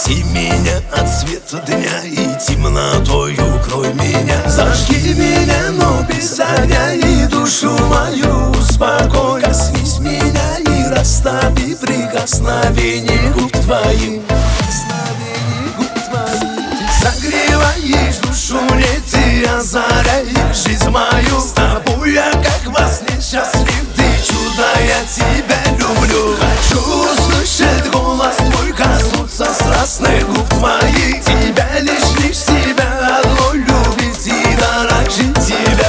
Спаси меня от света дня и темнотой укрой меня. Зажги меня, но без огня, и душу мою успокой. Коснись меня и расстави прикосновение губ твоих. Согреваешь душу мне, ты озаряешь жизнь мою. С тобой я как во сне счастлив, ты чудо, я тебя люблю. Хочу услышать голос твой, коснуться страстных губ твоих. Тебя лишь себя одной любить и дорожить тебя.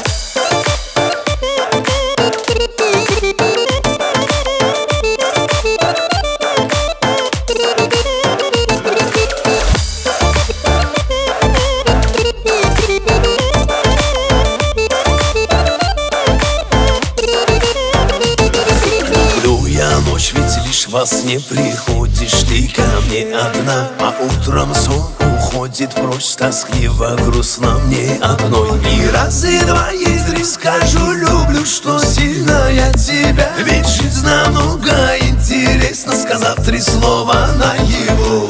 Ночь, ведь лишь во сне приходишь ты ко мне одна, а утром сон уходит прочь, тоскливо, грустно мне одной. И раз, и два, и три скажу, люблю, что сильно я тебя. Ведь жить намного интересно, сказав три слова наяву.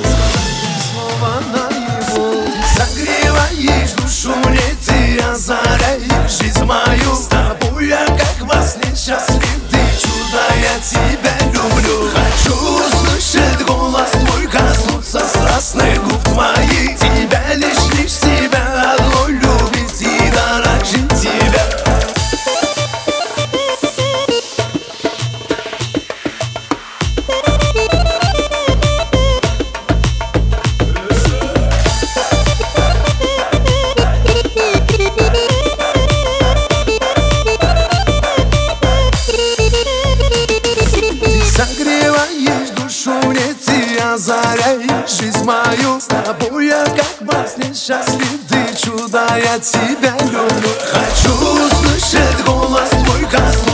Согреваешь душу мне, ты озаряешь жизнь мою. С тобой я как во сне счастлив, ты чудо, я тебя люблю. Хочу услышать голос твой, коснуться страстных губ твоих. Тебя лишь себя одной любить и дорожить тебя. Согреваешь душу мне, ты озаряешь жизнь мою. С тобой я как во сне счастлив, ты чудо, я тебя люблю. Хочу услышать голос твой, коснуться